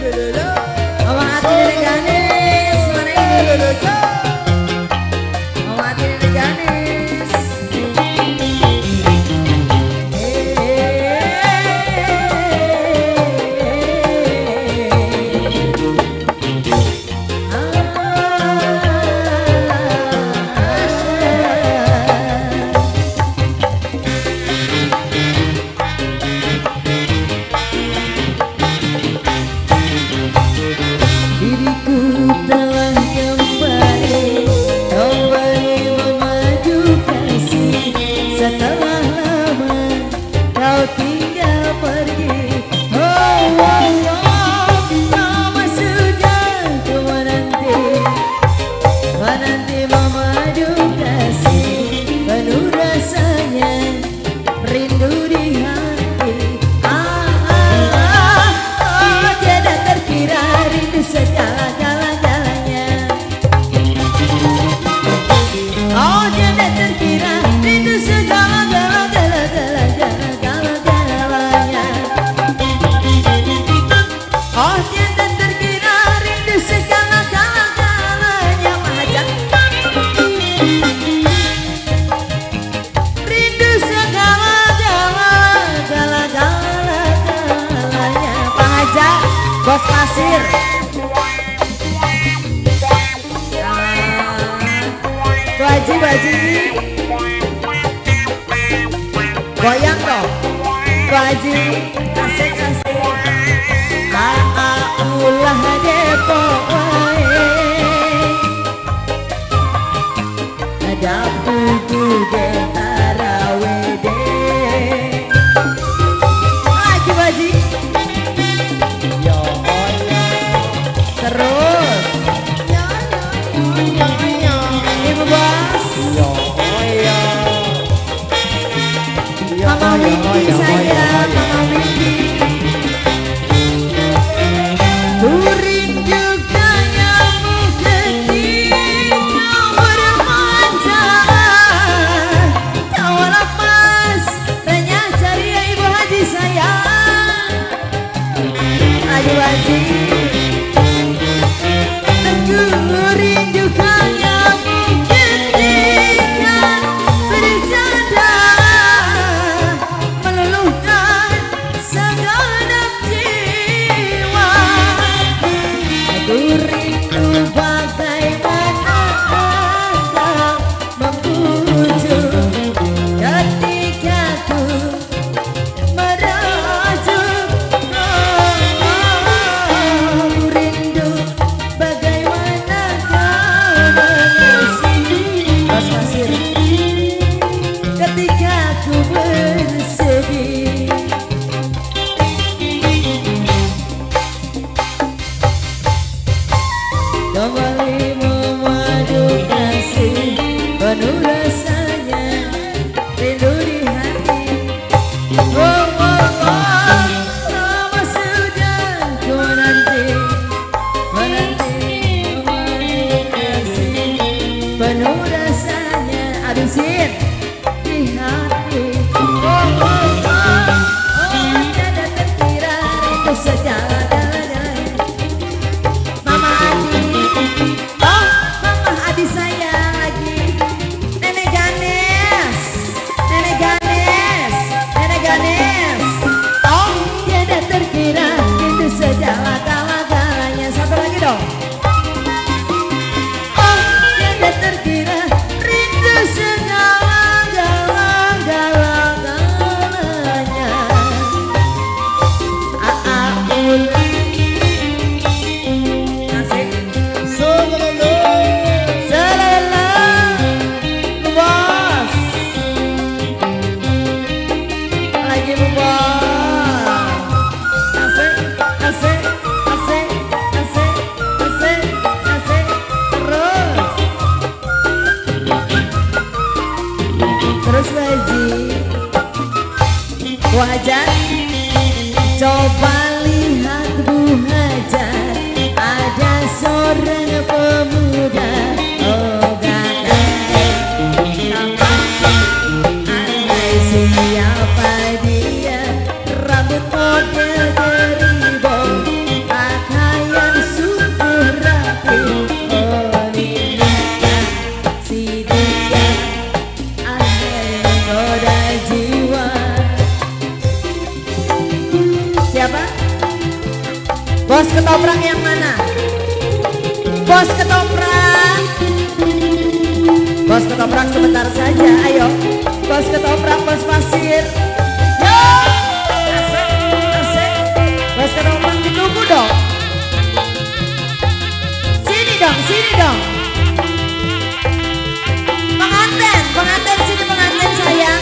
Mama hati Nenek Ganes, mana ini? Mama hati Nenek Ganes. Bos pasir. Tuh Haji. Goyang dong. Tuh Haji. Asik. Ulah Depok ada buku getara WD. Lagi Haji. Terus Ibu Bos Mama Windy sayang Mama Windy Turin juga nyamuk ketika bermanja tawa lepas tanya cari Ibu Haji sayang Ayo Haji rindukannya ketika bercanda meluluhkan segenap jiwa. Aku rindu bagaimana kau membujuk ketika ku merajuk. Rindu bagaimana ketika ku bersedih. Kembali memadu kasih penuh rasanya rindu di hati. Lama sudah ku menanti memadu kasih penuh rasanya. Habisin di hati. Tiada terkira itu segala-galanya. Mama Adi, Mama Adi sayang lagi. Nenek Ganes. Tiada terkira itu segala-galanya. Satu lagi dong. Tiada terkira rindu segala-galanya. Terus Haji Wajah coba lihat Bu Hajar, ada seorang pemuda andai siapa dia, rambut model deribong, Bos ketoprak yang mana? Bos ketoprak. Bos ketoprak sebentar saja, ayo. Bos ketoprak, bos pasir. Yo, asik, asik. Bos ketoprak ditunggu dong. Sini dong, sini dong. Pengantin, pengantin sini pengantin sayang.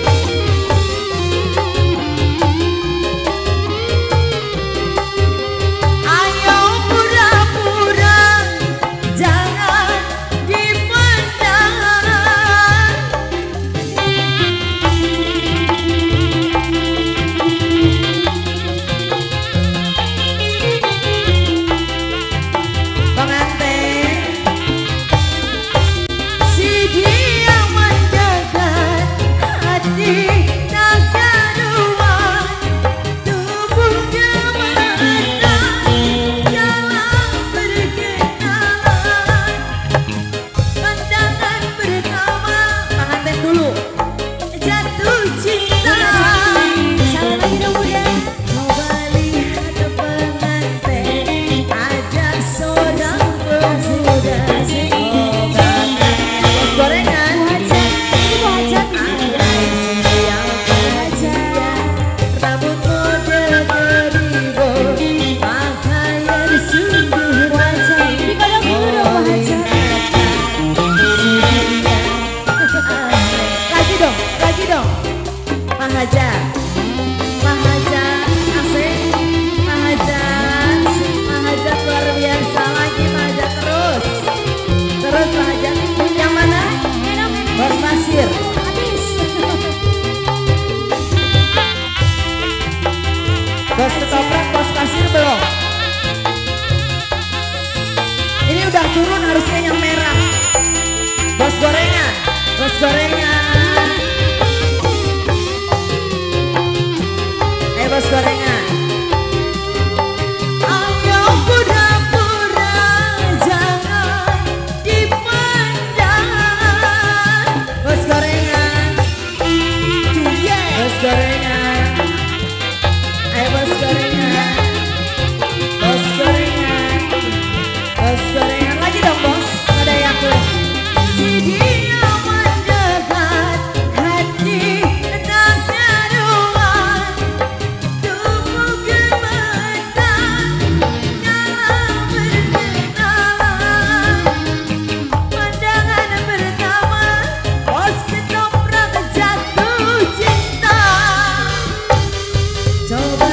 Bos ketoprak, bos pasir belum? Ini udah turun harusnya yang merah. Bos gorengan, bos gorengan. Bos gorengan. Ayo pura-pura jangan dipandang. Bos gorengan. Bos gorengan. Bos gorengan, bos gorengan, bos gorengan lagi dong bos, ada yang belum. Si dia mendekat hati tak karuan, tubuh gemetar dalam berkenalan. Pandangan pertama, bos ketoprak jatuh cinta. Coba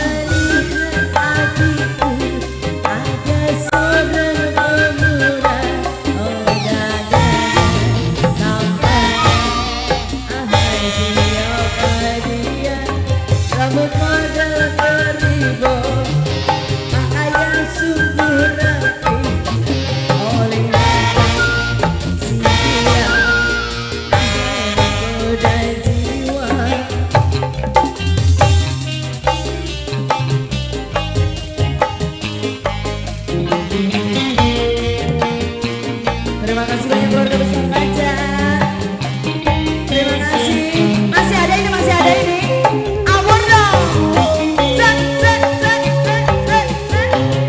terima kasih banyak keluarga besar Fajar. Terima kasih. Masih ada ini, masih ada ini. Awur dong. Set, set, set, set, set, set.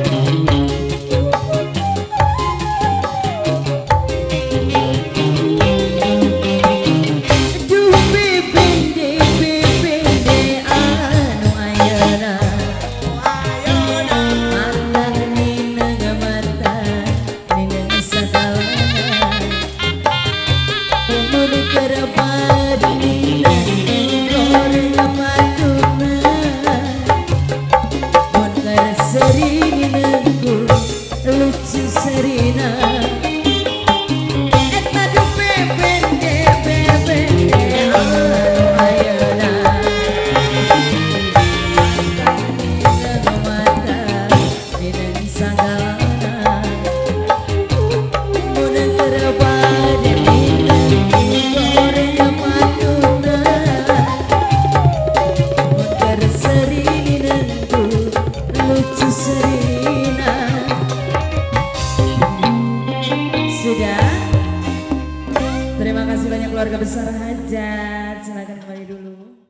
Duh bibinde, bibinde anu ayana. Mantan ninang mata, ninang sakala. Lucu serina eta duh bebende bebende anu ayana ninang mata ninang sangalana mun terbade ninang goreng matuna mun terseri ninangku lucu serina. Sudah. Terima kasih banyak keluarga besar Hajar. Silakan kembali dulu.